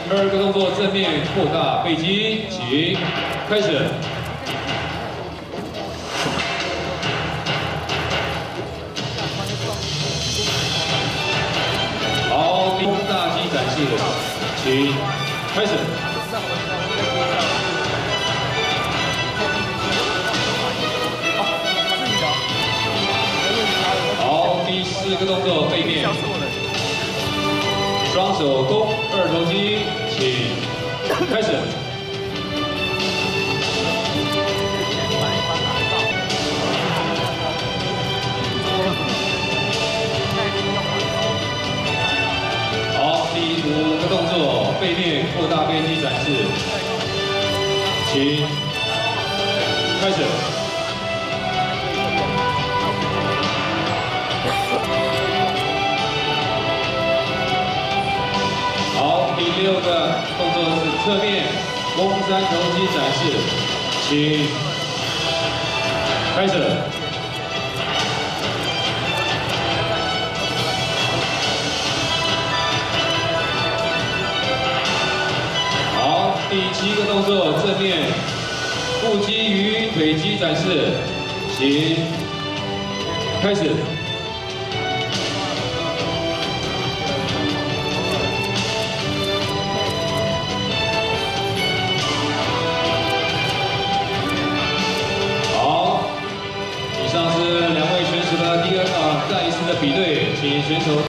2个动作正面扩大背肌，请开始。好，第大肌展示，请开始。 好，第4个动作背面，双手弓2头肌，请开始。好，第5个动作背面扩大背肌展示，请开始。 好，第6个动作是侧面弓3头肌展示，请开始。好，第7个动作正面腹肌与腿肌展示，请开始。 以上是2位选手的再一次的比对，请选手。